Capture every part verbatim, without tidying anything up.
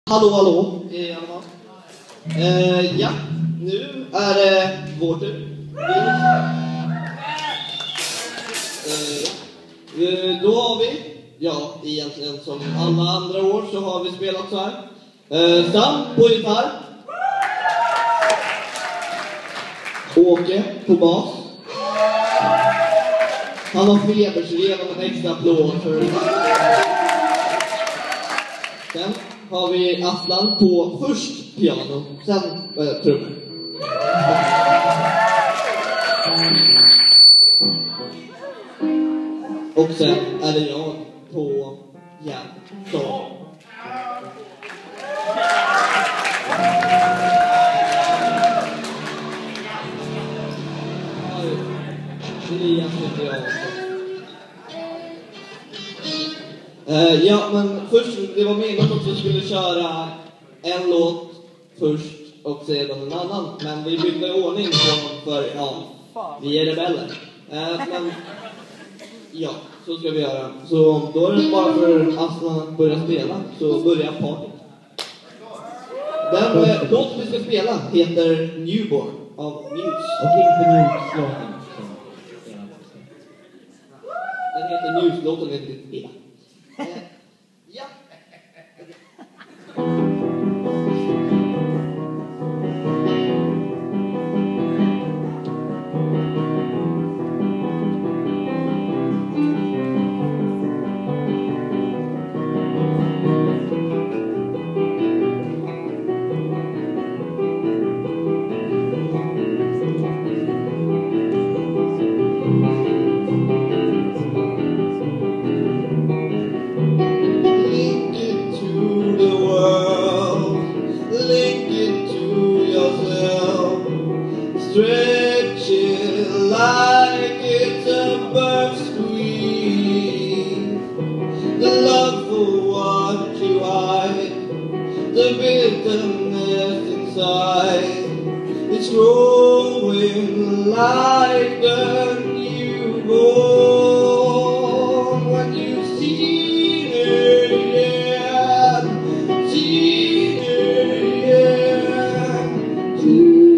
Hallå, hallå i alla fall. Eh, ja, nu är det vår tur. Eh, då har vi, ja, egentligen som alla andra år så har vi spelat så här. Eh, Sam på gitarr. Åke på bas. Han har feber så ge honom en extra applåd för det. Sen har vi Aslan på först piano, sen äh, trummor. Och sen är det jag på hjärtan. Elias heter jag också. Uh, ja, men först, det var meningen att vi skulle köra en låt först och sedan en annan. Men vi bytte ordning på för, ja, vi är rebeller. Uh, men, ja, så ska vi göra. Så då är det bara för Aslan att börja spela, så börjar party. Den uh, låt vi ska spela heter Newborn av Muse. Och inte Muse-låten. Den heter Muse, låten heter inte spela. Uh, ja. Stretch it like it's a birth screen. The love for what you hide, the bitterness inside, it's growing like the newborn. When you see her, yeah, see her, yeah, to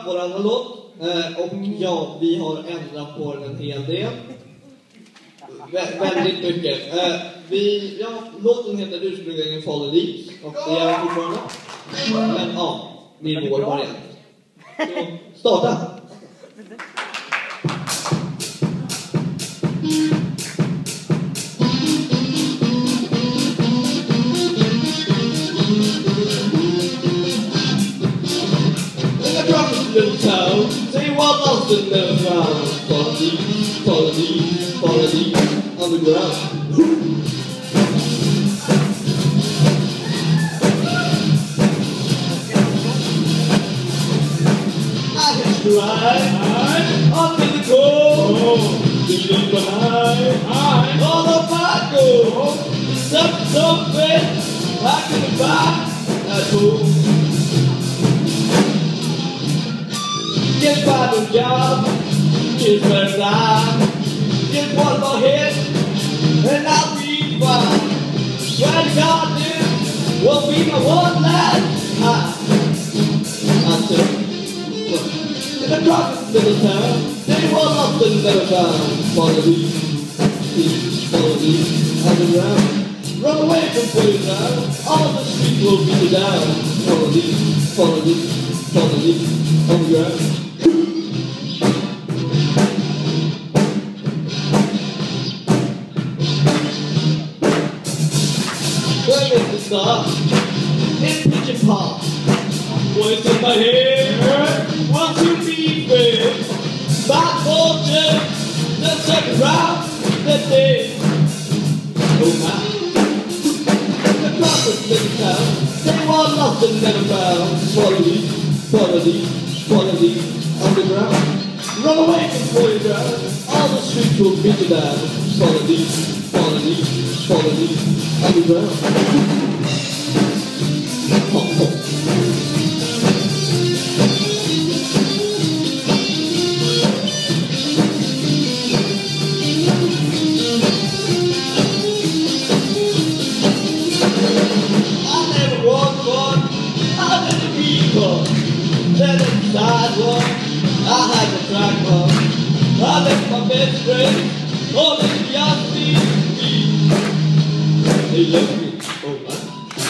vår andra låt. Eh, och ja, vi har ändrat på den en hel del. Vä- väldigt mycket. Eh, vi, ja, låten heter ursprungligen Faller dit. Och det gör jag fortfarande. Men ja, det är vår variant. Så, starta! Little town, say what lost and never found. Follow these, follow these, follow these underground. I hit the ride, under the cold, leave behind, all the back something, something, back in the back, that's all. Get by the job, get better die. Get one more hit, and I'll be fine. Swear to God, this will be my one last time. I said, in the darkest little town, they were lost and never found. Follow me, please follow me underground. Run away from playground, all the streets will beat you down. Follow me, follow me, follow me underground. Stop. It's pitch and pop. Voice in my head. Want to be fair. Bad fortune. The second round. The day. Oh my. The prophets in the town. They were lost and never found. Follow me. Follow me. Follow me. Underground. Run away from playground. All the streets will beat you down. Follow me. Follow me. Follow me. Underground. Then inside one, I had the track one. I left my best friend, all in the young me. They left me, oh man.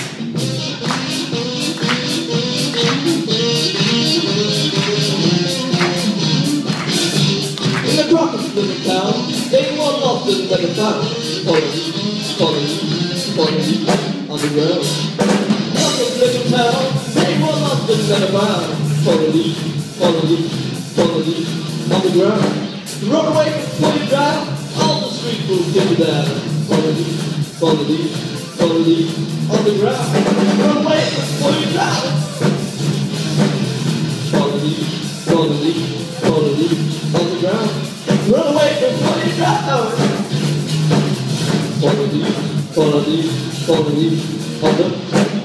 In the darkest little town, they were lost and never found. Follow me, follow me, follow me, underground. Darkest little town, they were lost and never found. Follow me, follow me, follow me, on the ground. Run away from playground, all the streets will get you down. Follow me, follow me, follow me, on the ground. Run away from playground. Follow me, follow me, follow me, on the ground. Run away from playground. Follow me, follow me, follow me, on the ground.